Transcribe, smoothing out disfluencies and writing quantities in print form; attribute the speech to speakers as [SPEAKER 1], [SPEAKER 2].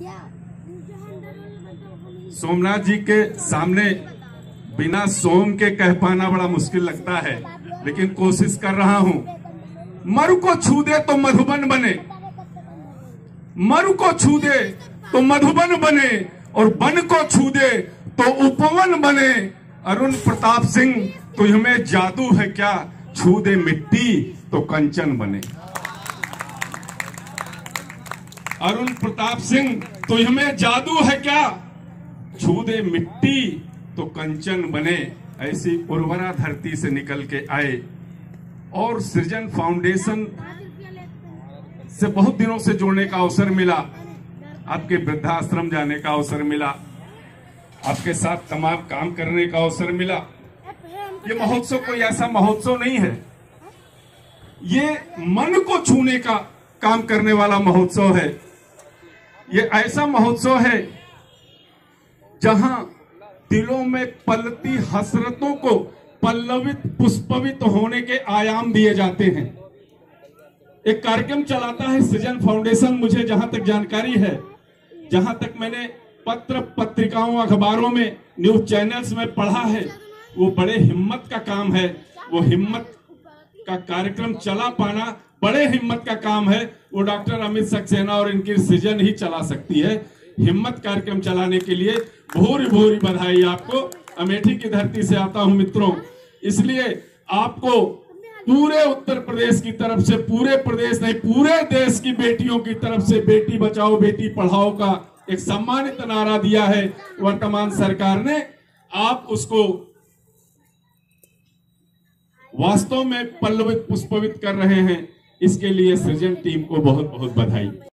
[SPEAKER 1] सोमनाथ जी के सामने बिना सोम के कह पाना बड़ा मुश्किल लगता है, लेकिन कोशिश कर रहा हूं। मरु को छू दे तो मधुबन बने, मरु को छू दे तो मधुबन बने, और वन को छू दे तो उपवन बने। अरुण प्रताप सिंह तुझ में जादू है क्या, छू दे मिट्टी तो कंचन बने। अरुण प्रताप सिंह तुझ में जादू है क्या, छू दे मिट्टी तो कंचन बने। ऐसी उर्वरा धरती से निकल के आए और सृजन फाउंडेशन से बहुत दिनों से जुड़ने का अवसर मिला, आपके वृद्धाश्रम जाने का अवसर मिला, आपके साथ तमाम काम करने का अवसर मिला। ये महोत्सव कोई ऐसा महोत्सव नहीं है, ये मन को छूने का काम करने वाला महोत्सव है। ये ऐसा महोत्सव है जहां दिलों में पलती हसरतों को पल्लवित पुष्पवित होने के आयाम दिए जाते हैं। एक कार्यक्रम चलाता है सृजन फाउंडेशन, मुझे जहां तक जानकारी है, जहां तक मैंने पत्र पत्रिकाओं अखबारों में न्यूज चैनल्स में पढ़ा है, वो बड़े हिम्मत का काम है। वो हिम्मत का कार्यक्रम चला पाना बड़े हिम्मत का काम है। वो डॉक्टर अमित सक्सेना और इनकी सृजन ही चला सकती है। हिम्मत कार्यक्रम चलाने के लिए भूरी भूरी बधाई आपको। अमेठी की धरती से आता हूं मित्रों, इसलिए आपको पूरे उत्तर प्रदेश की तरफ से, पूरे प्रदेश नहीं पूरे देश की बेटियों की तरफ से बेटी बचाओ बेटी पढ़ाओ का एक सम्मानित नारा दिया है वर्तमान सरकार ने। आप उसको वास्तव में पल्लवित पुष्पवित कर रहे हैं, इसके लिए सृजन टीम को बहुत बहुत बधाई।